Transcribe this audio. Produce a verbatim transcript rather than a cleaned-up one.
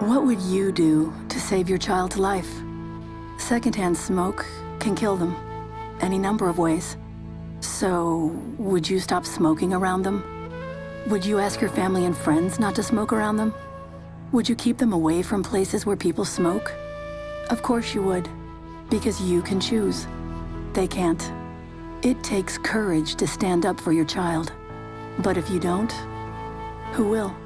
What would you do to save your child's life? Secondhand smoke can kill them, any number of ways. So, would you stop smoking around them? Would you ask your family and friends not to smoke around them? Would you keep them away from places where people smoke? Of course you would, because you can choose. They can't. It takes courage to stand up for your child. But if you don't, who will?